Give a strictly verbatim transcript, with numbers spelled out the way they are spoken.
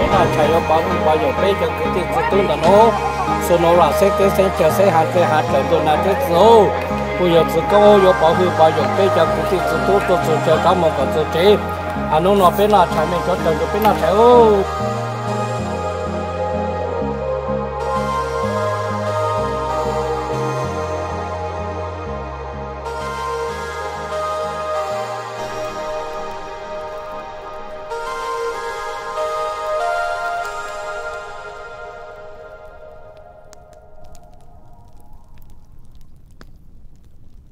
là chạy ở bao nhiêu bao nhiêu bây giờ cái tiền của tôi là nó số nó là sẽ cái sẽ chờ sẽ hạt cái hạt chờ tôi là cái số bây giờ chỉ có ở bao nhiêu bao nhiêu bây giờ cái tiền của tôi tôi chờ cả một cái số chế à nó nó bên là chạy mình cho chờ bên là chạy ô